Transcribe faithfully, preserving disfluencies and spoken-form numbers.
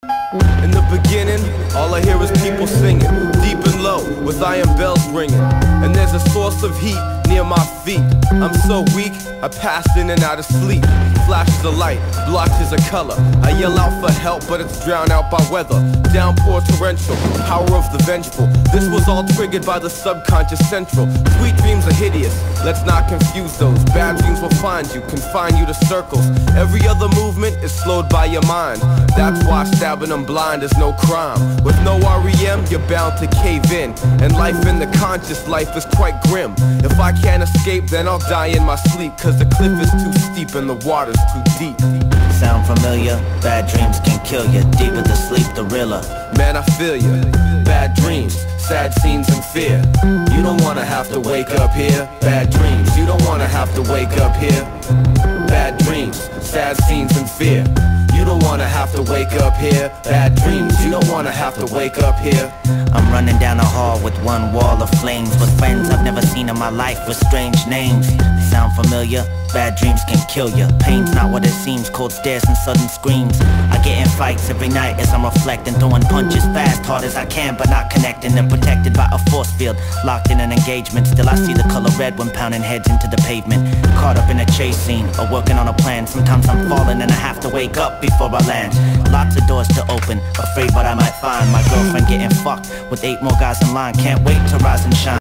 In the beginning, all I hear is people singing, deep and low, with iron bells ringing. And there's a source of heat near my feet. I'm so weak, I pass in and out of sleep. Flashes of light, blotches of color. I yell out for help, but it's drowned out by weather. Downpour torrential, power of the vengeful. This was all triggered by the subconscious central. Sweet dreams are hideous, let's not confuse those. Bad dreams will find you, confine you to circles. Every other movement is slowed by your mind. That's why stabbing them blind is no crime. With no R E M, you're bound to cave in. And life in the conscious life is quite grim. If I can't escape, then I'll die in my sleep. Cause the cliff is too steep and the water's too deep. Sound familiar? Bad dreams can kill you. Deeper the sleep, the realer. Man, I feel you. Bad dreams, sad scenes and fear. You don't wanna have to wake up here. Bad dreams, you don't wanna have to wake up here. Bad dreams, sad scenes and fear. You don't wanna have to wake up here. Bad dreams, you don't wanna have to wake up here. I'm running down a hall with one wall of flames, with friends I've never seen in my life with strange names. Sound familiar? Bad dreams can kill you. Pain's not what it seems, cold stares and sudden screams. I get in fights every night as I'm reflecting, throwing punches fast, hard as I can, but not connecting. And protected by a force field, locked in an engagement. Still I see the color red when pounding heads into the pavement. Caught up in a chase scene, or working on a plan. Sometimes I'm falling and I have to wake up before I land. Lots of doors to open, afraid what I might find. My girlfriend getting fucked with eight more guys in line. Can't wait to rise and shine.